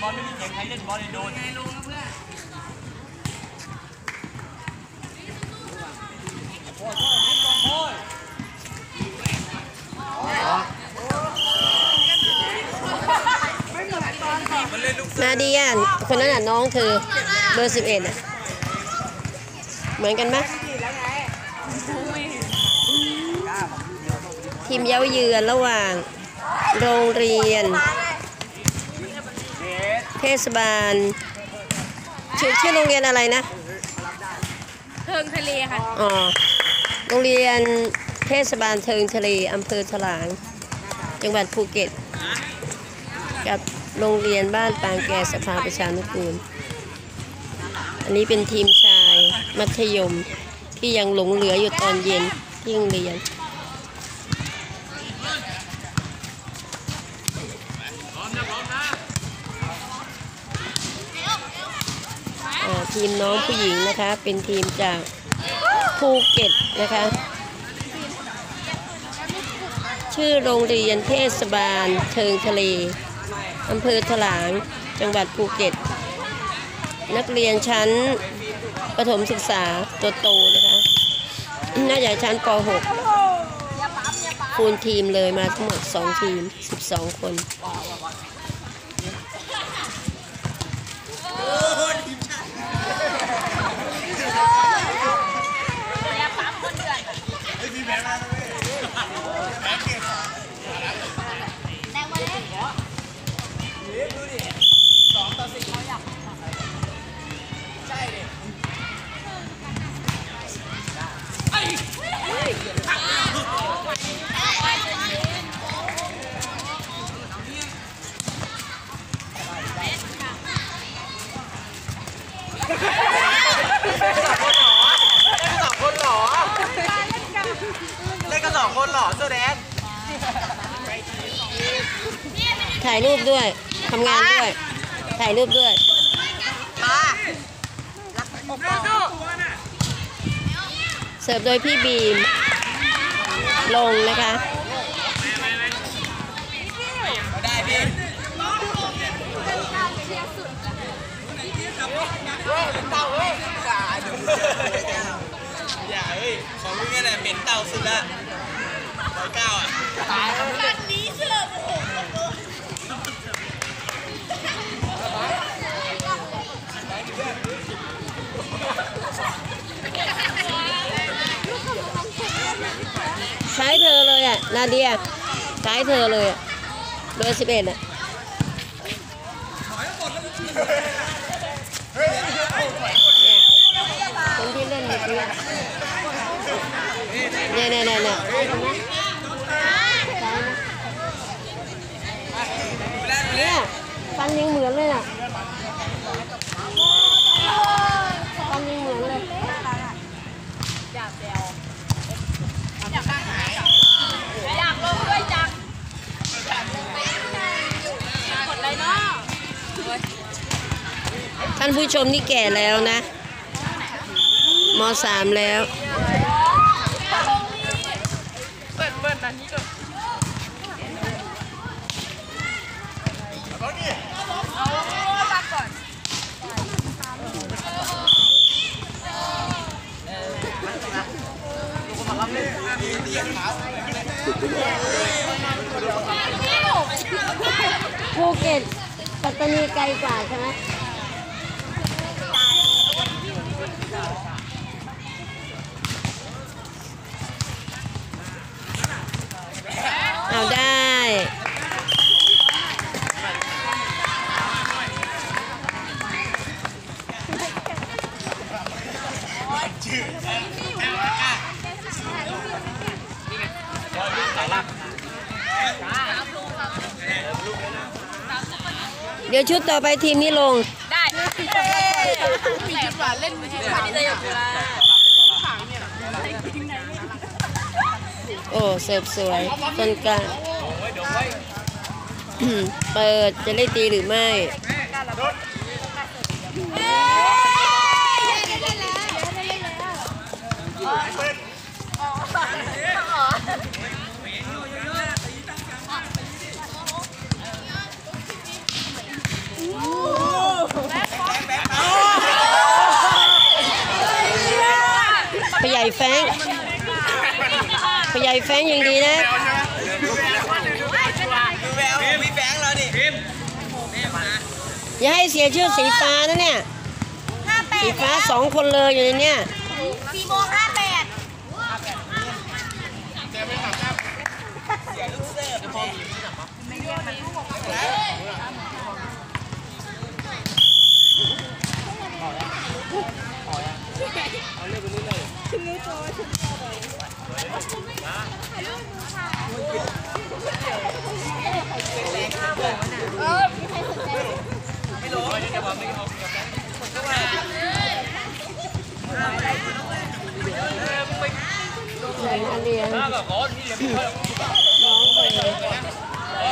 อลไม่มีเสียงใครเล่นบอลเลยโดนนาเดียคนนั้นน่ะน้องเธอเบอร์11อ่ะเหมือนกันไหมทีมเย้าเยือนระหว่างโรงเรียนเทศบาลชื่อโรงเรียนอะไรนะเทิงทะเลค่ะอ๋อโรงเรียนเทศบาลเทิงทะเลอำเภอถลางจังหวัดภูเก็ตกับโรงเรียนบ้านปางแกสภาประชานุกูลอันนี้เป็นทีมชายมัธยมที่ยังหลงเหลืออยู่ตอนเย็นที่โรงเรียนทีมน้องผู้หญิงนะคะเป็นทีมจากภูเก็ตนะคะชื่อโรงเรียนเทศบาลเทิงทะเลอำเภอถลางจังหวัดภูเก็ตนักเรียนชั้นประถมศึกษาตัวโตนะคะน่าจะชั้นป .6 คูณทีมเลยมาทั้งหมด2ทีม12คนเล่นกัน2 คนหรอเสื้อแดงถ่ายรูปด้วยทำงานด้วยถ่ายรูปด้วยเสิร์ฟโดยพี่บีมลงนะคะได้พี่เต่าเฮ้ยอย่าเฮ้ยของมึงเนี่ยแหละเป็นเต่าสุดละ109อ่ะตายแล้วกันนี้เสื้อใช้เธอเลยอ่ะนาเดียใช้เธอเลยอ่ะเบอร์11อ่ะคนที่เล่นแบบนี้เนี่ยฟันยังเหมือนเลยอ่ะฟันยังเหมือนเลยอยากลงด้วยจังกดเลยเนาะท่านผู้ชมนี่แก่แล้วนะม.3 แล้วเปิดอันนี้ก่อนภูเก็ตปัตตานีไกลกว่าใช่ไหมเอาได้เดี๋ยวชุดต่อไปทีมนี้ลงได้มีชุดหวานเล่นมีชุดหวานที่จะอยู่ละโอ้เสิร์ฟสวยต้นกลางเปิดจะได้ตีหรือไม่แฟงผู้ใหญ่แฟงอย่างดีนะดูแววมีแบงค์แล้วดิอย่าให้เสียชื่อสีฟ้านะเนี่ยสีฟ้า2 คนเลยอยู่ในเนี่ย 4 โมง 58 เสียลูกเสิร์ฟไหนอาเลียนน้องเลย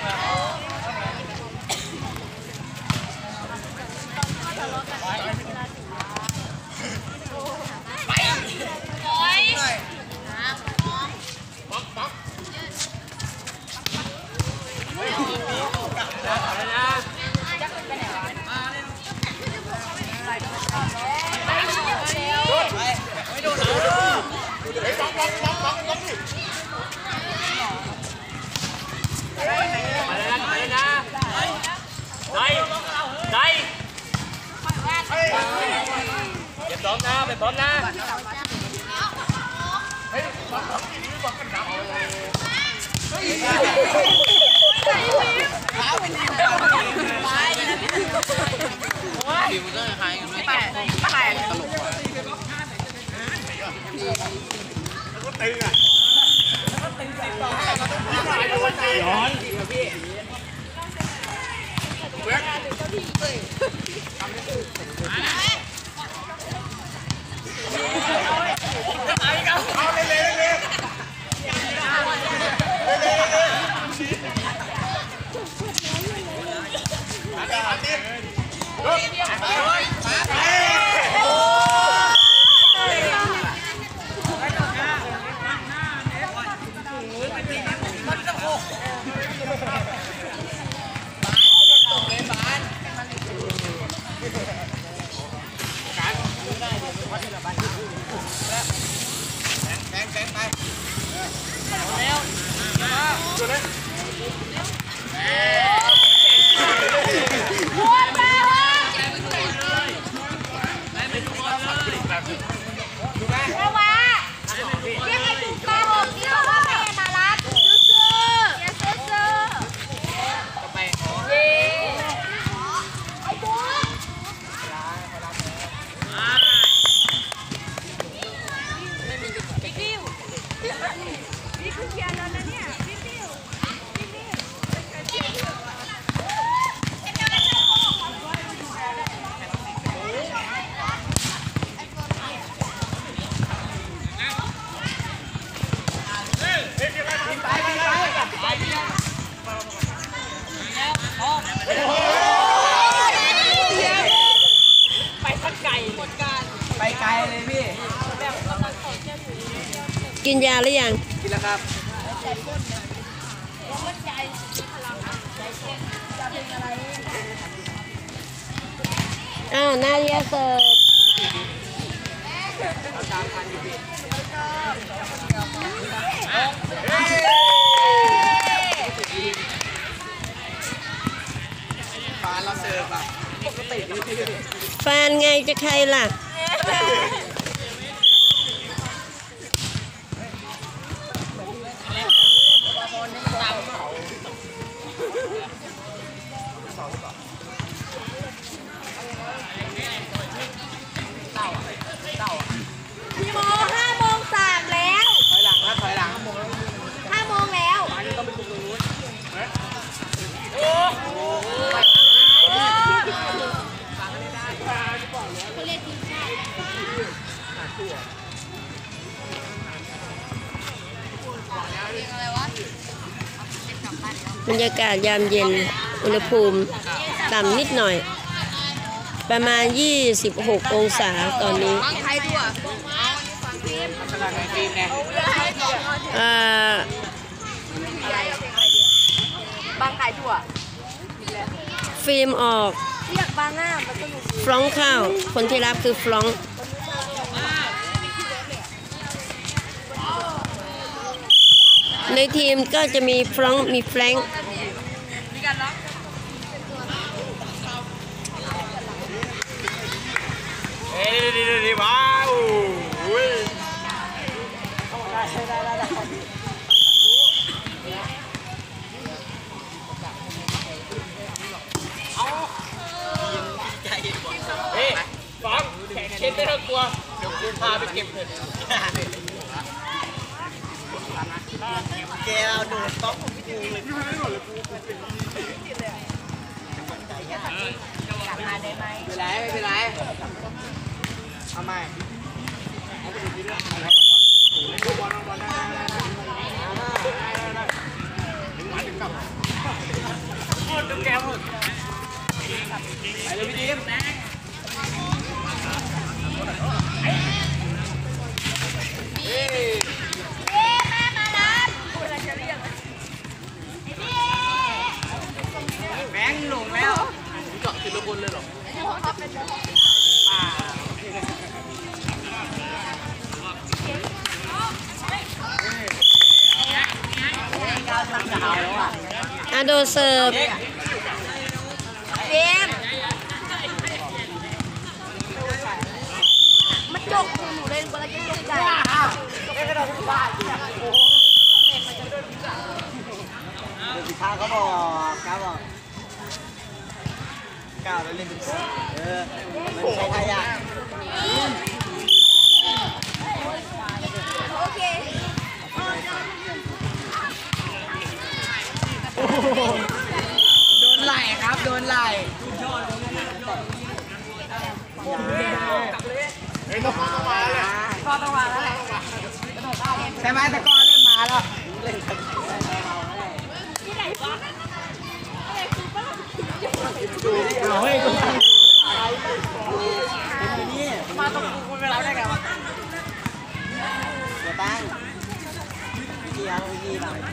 ไปพร้อมนะทีมมันก็คล้ายกันด้วยตลกว่ะแล้วก็ตึงอ่ะย้อนไปไกลเลยพี่กินยาหรือยังกินแล้วครับอ้าวนาเดียเสิร์ฟฟานเราเสิร์ฟอ่ะปกตินี่แฟนไงจะใครล่ะพี่โม5 โมง 3แล้วถอยหลังนะถอยหลัง 5 โมงแล้วต้องไปคุมตรงนู้นบรรยากาศยามเย็นอุณหภูมิต่ำนิดหน่อยประมาณ26 องศาตอนนี้บังใครด้วยบังใครด้วยฟิล์มออกเรียกบางหน้ามันสนุกฟรองเข้าคนที่รับคือฟรองในทีมก็จะมีฟรองก์มีแฟรงค์มีกันล็อกเอ้ยดีว้าวอุ้ยเฮ้ยฟังแข่งเช็ดไม่ต้องกลัวเดี๋ยวกูพาไปเก็บเถอะแกเอาโดนต๊อกของกูเลยไม่เป็นไรทำไมไปเลยพี่ดิมแบงค์หลงแล้วเจาะทีละคนเลยหรออาโดเซิร์ฟเกมมันจกหนูเล่นกูแล้วจะจกใจข้าก็บอกก้าวบอกก้าวแล้วเล่นเป็นสี่มันใช้ทายาทโอเคโดนไหล่ครับโดนไหล่เฮ้ยต้องมาเลยต้องมาแล้วใช่ไหมแต่ก็เล่นมาแล้วเอาให้กูมาตรงกูไม่รับได้ไงวะเดี๋ยวตั้งเกี่ยวดีหน่อย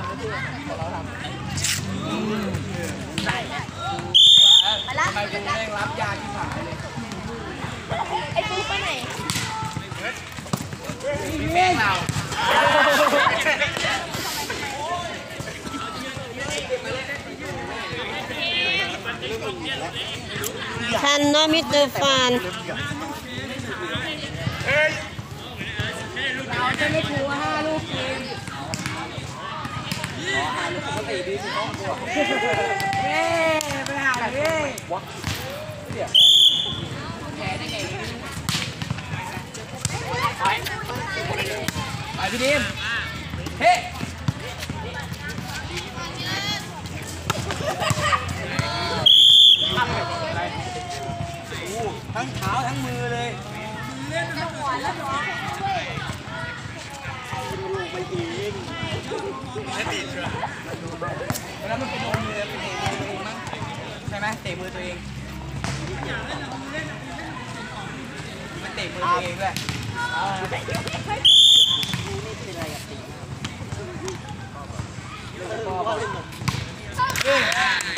ทำไมกูเร่งรับยาที่หายเลยไอ้ปูไปไหนแม่งเราทันเนาะมิสเตอร์ฟานเราจะไม่ถูก5 ลูกจริง5 ลูกปกติดีสิน้องกูเฮ้ไปหาดิแพ้ได้ไงไปพี่ดิมเฮ้ทั้งเท้าทั้งมือเลยไปอีกไม่ติดเลยแล้วมันเป็นโดนมือเป็นเตะมือตัวเองมั้งใช่ไหมเตะมือตัวเองมันเตะมือตัวเองด้วยเฮ้ย